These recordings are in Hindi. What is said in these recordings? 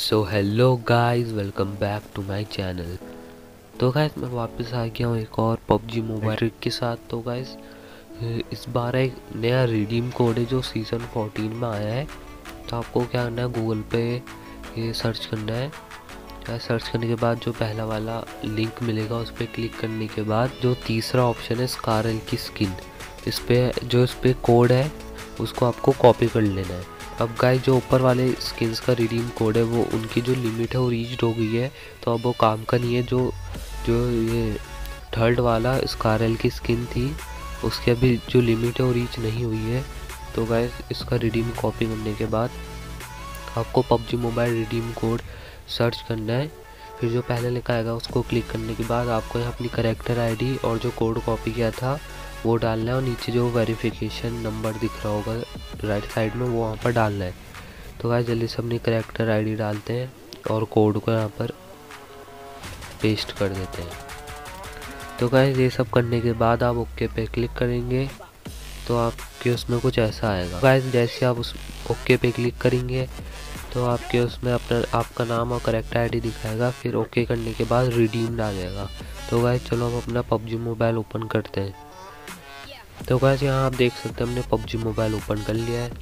So hello guys, welcome back to my channel. तो गाइस मैं वापस आ गया हूँ एक और पबजी मोबाइल के साथ। तो गाइस इस बार एक नया रिडीम कोड है जो सीज़न 14 में आया है। तो आपको क्या करना है, गूगल पे ये सर्च करना है। सर्च करने के बाद जो पहला वाला लिंक मिलेगा उस पर क्लिक करने के बाद जो तीसरा ऑप्शन है स्कारल की स्किन, इस पर कोड है उसको आपको कॉपी कर लेना है। अब गाइस जो ऊपर वाले स्किन्स का रिडीम कोड है वो उनकी जो लिमिट है वो रीच हो गई है, तो अब वो काम का नहीं है। जो जो ये थर्ड वाला स्कारल की स्किन थी उसकी अभी जो लिमिट है वो रीच नहीं हुई है। तो गाइस इसका रिडीम कॉपी करने के बाद आपको PUBG mobile redeem code search करना है। फिर जो पहले लिखा आएगा उसको क्लिक करने के बाद आपको यहाँ अपनी करेक्टर आईडी और जो कोड कॉपी किया था वो डालना है, और नीचे जो वेरिफिकेशन नंबर दिख रहा होगा राइट साइड में वो वहाँ पर डालना है। तो गाइस जल्दी से अपनी करेक्टर आईडी डालते हैं और कोड को यहाँ पर पेस्ट कर देते हैं। तो गाइस ये सब करने के बाद आप ओके पे क्लिक करेंगे तो आपके उसमें कुछ ऐसा आएगा। गाइस जैसे आप उस ओके पे क्लिक करेंगे तो आपके उसमें आपका नाम और करेक्टर आईडी दिखाएगा। फिर ओके करने के बाद रिडीम आ जाएगा। तो गाइस चलो हम अपना पबजी मोबाइल ओपन करते हैं। तो गाइस यहाँ आप देख सकते हैं हमने पबजी मोबाइल ओपन कर लिया है।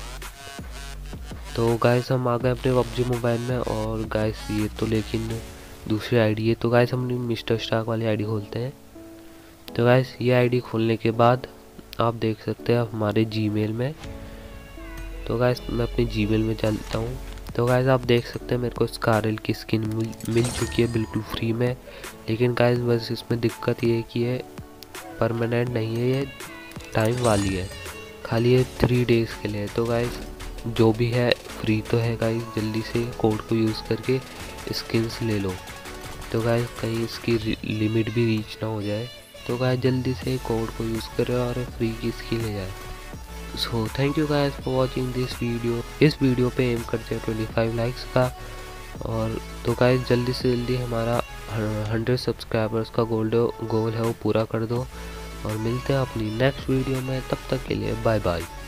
तो गाइस हम आ गए अपने पबजी मोबाइल में, और गाइस ये तो लेकिन दूसरी आईडी है। तो गाइस हम मिस्टर स्टार्क वाली आईडी खोलते हैं। तो गाइस ये आईडी खोलने के बाद आप देख सकते हैं हमारे जीमेल में। तो गाइस मैं अपने जीमेल में चलता हूँ। तो गाइस आप देख सकते हैं मेरे को स्कारल की स्किन मिल चुकी है बिल्कुल फ्री में। लेकिन गाइस बस इसमें दिक्कत ये है कि ये परमानेंट नहीं है, ये टाइम वाली है, खाली ये 3 डेज़ के लिए। तो गाइस जो भी है फ्री तो है गाइस, जल्दी से कोड को यूज़ करके स्किन्स ले लो। तो गाइस कहीं इसकी लिमिट भी रीच ना हो जाए। तो गाइस जल्दी से कोड को यूज़ करें और फ्री की स्किन ले जाए। So thank you guys for watching this video. इस वीडियो पे एम करते हैं 25 लाइक्स का। और तो गाइस जल्दी से जल्दी हमारा 100 सब्सक्राइबर्स का गोल है वो पूरा कर दो। और मिलते हैं अपनी नेक्स्ट वीडियो में, तब तक के लिए बाय बाय।